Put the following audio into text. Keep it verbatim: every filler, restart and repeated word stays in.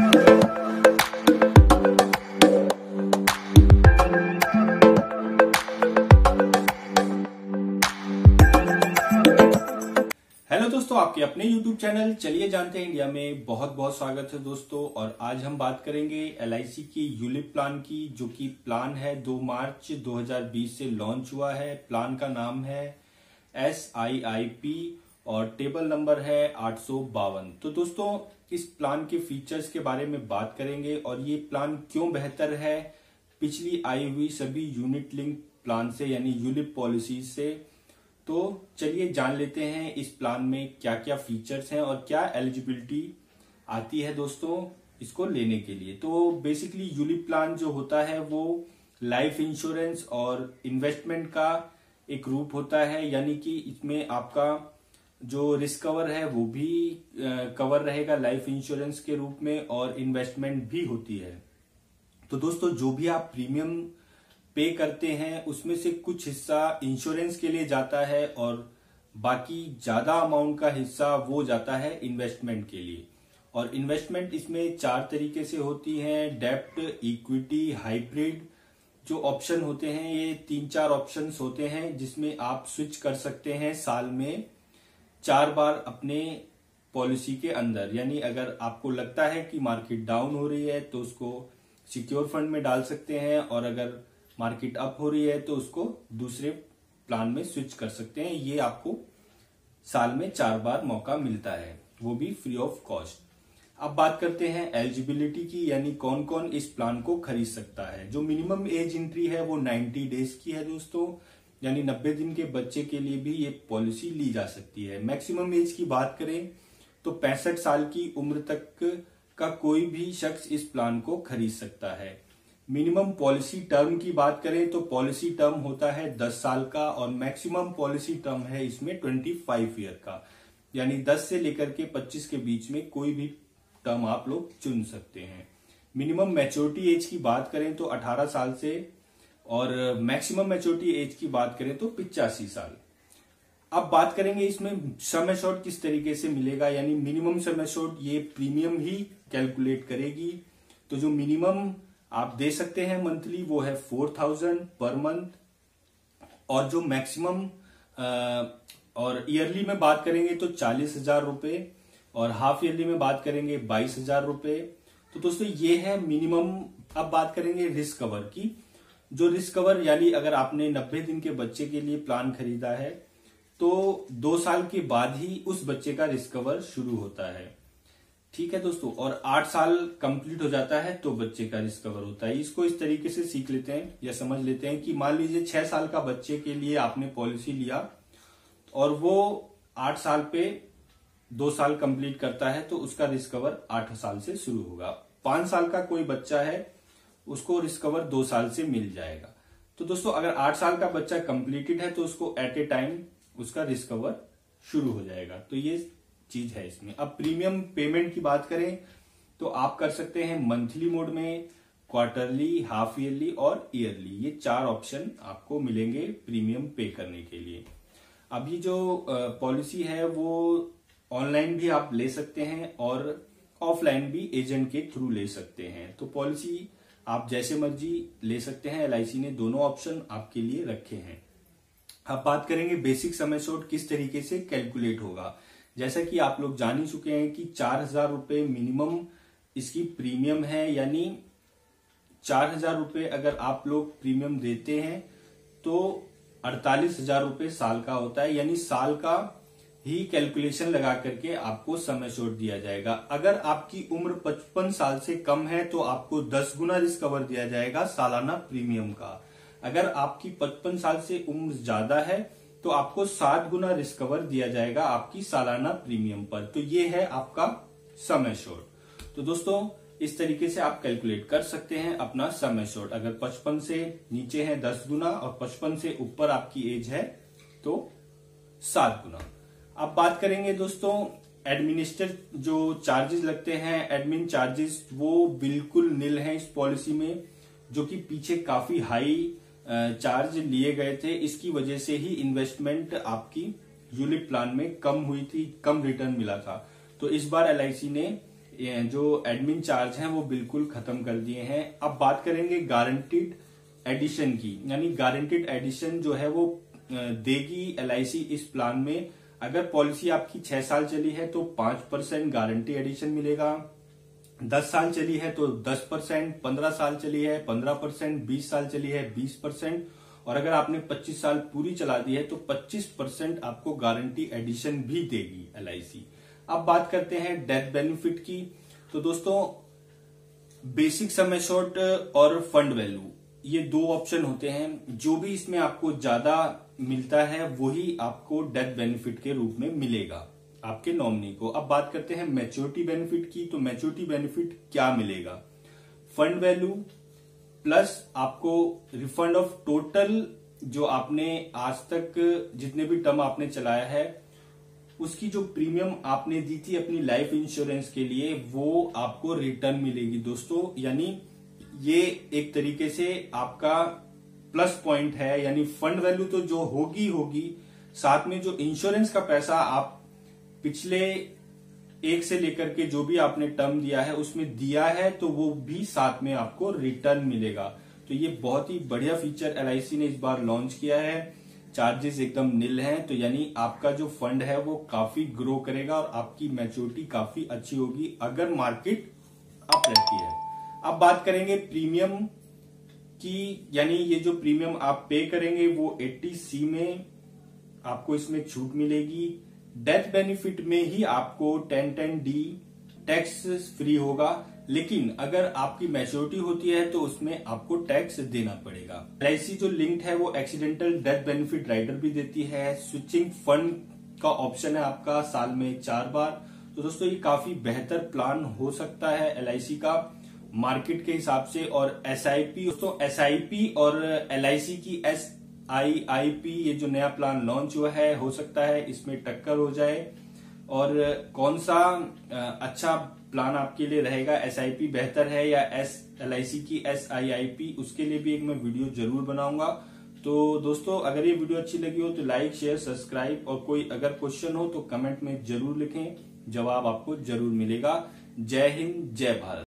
Hello दोस्तों, आपके अपने यूट्यूब चैनल चलिए जानते हैं इंडिया में बहुत बहुत स्वागत है दोस्तों। और आज हम बात करेंगे एल आई सी की यूलिप प्लान की, जो कि प्लान है दो मार्च दो हज़ार बीस से लॉन्च हुआ है। प्लान का नाम है एस आई आई पी और टेबल नंबर है आठ सौ बावन। तो दोस्तों, इस प्लान के फीचर्स के बारे में बात करेंगे और ये प्लान क्यों बेहतर है पिछली आई हुई सभी यूनिट लिंक प्लान से, यानी यूलिप पॉलिसी से। तो चलिए जान लेते हैं इस प्लान में क्या क्या फीचर्स हैं और क्या एलिजिबिलिटी आती है दोस्तों इसको लेने के लिए। तो बेसिकली यूलिप प्लान जो होता है वो लाइफ इंश्योरेंस और इन्वेस्टमेंट का एक रूप होता है, यानी कि इसमें आपका जो रिस्क कवर है वो भी कवर रहेगा लाइफ इंश्योरेंस के रूप में, और इन्वेस्टमेंट भी होती है। तो दोस्तों, जो भी आप प्रीमियम पे करते हैं उसमें से कुछ हिस्सा इंश्योरेंस के लिए जाता है और बाकी ज्यादा अमाउंट का हिस्सा वो जाता है इन्वेस्टमेंट के लिए। और इन्वेस्टमेंट इसमें चार तरीके से होती है: डेब्ट, इक्विटी, हाइब्रिड। जो ऑप्शन होते हैं ये तीन चार ऑप्शंस होते हैं जिसमें आप स्विच कर सकते हैं साल में चार बार अपने पॉलिसी के अंदर। यानी अगर आपको लगता है कि मार्केट डाउन हो रही है तो उसको सिक्योर फंड में डाल सकते हैं, और अगर मार्केट अप हो रही है तो उसको दूसरे प्लान में स्विच कर सकते हैं। ये आपको साल में चार बार मौका मिलता है, वो भी फ्री ऑफ कॉस्ट। अब बात करते हैं एलिजिबिलिटी की, यानी कौन कौन इस प्लान को खरीद सकता है। जो मिनिमम एज एंट्री है वो नब्बे डेज की है दोस्तों, यानी नब्बे दिन के बच्चे के लिए भी ये पॉलिसी ली जा सकती है। मैक्सिमम एज की बात करें तो पैंसठ साल की उम्र तक का कोई भी शख्स इस प्लान को खरीद सकता है। मिनिमम पॉलिसी टर्म की बात करें तो पॉलिसी टर्म होता है दस साल का, और मैक्सिमम पॉलिसी टर्म है इसमें पच्चीस ईयर का, यानी दस से लेकर के पच्चीस के बीच में कोई भी टर्म आप लोग चुन सकते हैं। मिनिमम मैच्योरिटी एज की बात करें तो अठारह साल से, और मैक्सिमम मैच्योरिटी एज की बात करें तो पिचासी साल। अब बात करेंगे इसमें सम एश्योर्ड किस तरीके से मिलेगा, यानी मिनिमम सम एश्योर्ड ये प्रीमियम ही कैलकुलेट करेगी। तो जो मिनिमम आप दे सकते हैं मंथली वो है फोर थाउजेंड पर मंथ, और जो मैक्सिमम और ईयरली में बात करेंगे तो चालीस हजार रुपए, और हाफ ईयरली में बात करेंगे बाईस हजार रुपए। तो दोस्तों ये है मिनिमम। अब बात करेंगे रिस्क कवर की। जो रिस्क कवर, यानी अगर आपने नब्बे दिन के बच्चे के लिए प्लान खरीदा है तो दो साल के बाद ही उस बच्चे का रिस्क कवर शुरू होता है, ठीक है दोस्तों। और आठ साल कंप्लीट हो जाता है तो बच्चे का रिस्क कवर होता है। इसको इस तरीके से सीख लेते हैं या समझ लेते हैं कि मान लीजिए छह साल का बच्चे के लिए आपने पॉलिसी लिया और वो आठ साल पे दो साल कंप्लीट करता है तो उसका रिस्क कवर आठ साल से शुरू होगा। पांच साल का कोई बच्चा है उसको रिस्क कवर दो साल से मिल जाएगा। तो दोस्तों, अगर आठ साल का बच्चा कंप्लीटेड है तो उसको एट ए टाइम उसका रिस्क कवर शुरू हो जाएगा। तो ये चीज है इसमें। अब प्रीमियम पेमेंट की बात करें तो आप कर सकते हैं मंथली मोड में, क्वार्टरली, हाफ ईयरली और ईयरली। ये चार ऑप्शन आपको मिलेंगे प्रीमियम पे करने के लिए। अभी जो पॉलिसी है वो ऑनलाइन भी आप ले सकते हैं और ऑफलाइन भी एजेंट के थ्रू ले सकते हैं। तो पॉलिसी आप जैसे मर्जी ले सकते हैं। एल आई सी ने दोनों ऑप्शन आपके लिए रखे हैं। अब बात करेंगे बेसिक सम एश्योर्ड किस तरीके से कैलकुलेट होगा। जैसा कि आप लोग जान ही चुके हैं कि चार हजार रुपए मिनिमम इसकी प्रीमियम है, यानी चार हजार रुपए अगर आप लोग प्रीमियम देते हैं तो अड़तालीस हजार रुपए साल का होता है, यानी साल का ही कैलकुलेशन लगा करके आपको सम एश्योर्ड दिया जाएगा। अगर आपकी उम्र पचपन साल से कम है तो आपको दस गुना रिस्क कवर दिया जाएगा सालाना प्रीमियम का। अगर आपकी पचपन साल से उम्र ज्यादा है तो आपको सात गुना रिस्क कवर दिया जाएगा आपकी सालाना प्रीमियम पर। तो ये है आपका सम एश्योर्ड। तो दोस्तों, इस तरीके से आप कैलकुलेट कर सकते हैं अपना सम एश्योर्ड। अगर पचपन से नीचे है दस गुना और पचपन से ऊपर आपकी एज है तो सात गुना। अब बात करेंगे दोस्तों एडमिनिस्टर जो चार्जेस लगते हैं, एडमिन चार्जेस वो बिल्कुल निल हैं इस पॉलिसी में, जो कि पीछे काफी हाई चार्ज लिए गए थे। इसकी वजह से ही इन्वेस्टमेंट आपकी यूलिप प्लान में कम हुई थी, कम रिटर्न मिला था। तो इस बार एल आई सी ने जो एडमिन चार्ज हैं वो बिल्कुल खत्म कर दिए हैं। अब बात करेंगे गारंटीड एडिशन की, यानी गारंटीड एडिशन जो है वो देगी एल आई सी इस प्लान में। अगर पॉलिसी आपकी छह साल चली है तो पांच परसेंट गारंटी एडिशन मिलेगा, दस साल चली है तो दस परसेंट, पंद्रह साल चली है पंद्रह परसेंट, बीस साल चली है बीस परसेंट, और अगर आपने पच्चीस साल पूरी चला दी है तो पच्चीस परसेंट आपको गारंटी एडिशन भी देगी एल आई सी। अब बात करते हैं डेथ बेनिफिट की। तो दोस्तों बेसिक सम एश्योर्ड और फंड वैल्यू ये दो ऑप्शन होते हैं। जो भी इसमें आपको ज्यादा मिलता है वही आपको डेथ बेनिफिट के रूप में मिलेगा आपके नॉमिनी को। अब बात करते हैं मैच्योरिटी बेनिफिट की। तो मैच्योरिटी बेनिफिट क्या मिलेगा? फंड वैल्यू प्लस आपको रिफंड ऑफ टोटल जो आपने आज तक जितने भी टर्म आपने चलाया है उसकी जो प्रीमियम आपने दी थी अपनी लाइफ इंश्योरेंस के लिए वो आपको रिटर्न मिलेगी दोस्तों। यानी ये एक तरीके से आपका प्लस पॉइंट है, यानी फंड वैल्यू तो जो होगी होगी, साथ में जो इंश्योरेंस का पैसा आप पिछले एक से लेकर के जो भी आपने टर्म दिया है उसमें दिया है तो वो भी साथ में आपको रिटर्न मिलेगा। तो ये बहुत ही बढ़िया फीचर एल आई सी ने इस बार लॉन्च किया है। चार्जेस एकदम निल हैं, तो यानी आपका जो फंड है वो काफी ग्रो करेगा और आपकी मैच्योरिटी काफी अच्छी होगी अगर मार्केट अप रहती है। अब बात करेंगे प्रीमियम की, यानी ये जो प्रीमियम आप पे करेंगे वो अस्सी सी में आपको इसमें छूट मिलेगी। डेथ बेनिफिट में ही आपको ten ten D tax free होगा, लेकिन अगर आपकी मैच्योरिटी होती है तो उसमें आपको टैक्स देना पड़ेगा। एल आई सी जो लिंक्ड है वो एक्सीडेंटल डेथ बेनिफिट राइडर भी देती है। स्विचिंग फंड का ऑप्शन है आपका साल में चार बार। तो दोस्तों ये काफी बेहतर प्लान हो सकता है एल आई सी का मार्केट के हिसाब से। और एस आई पी दोस्तों एस आई पी और एल आई सी की एस आई आई पी ये जो नया प्लान लॉन्च हुआ है हो सकता है इसमें टक्कर हो जाए। और कौन सा अच्छा प्लान आपके लिए रहेगा, एस आई पी बेहतर है या एस एल आई सी की एस आई आई पी, उसके लिए भी एक मैं वीडियो जरूर बनाऊंगा। तो दोस्तों अगर ये वीडियो अच्छी लगी हो तो लाइक शेयर सब्सक्राइब, और कोई अगर क्वेश्चन हो तो कमेंट में जरूर लिखें, जवाब आपको जरूर मिलेगा। जय हिंद जय भारत।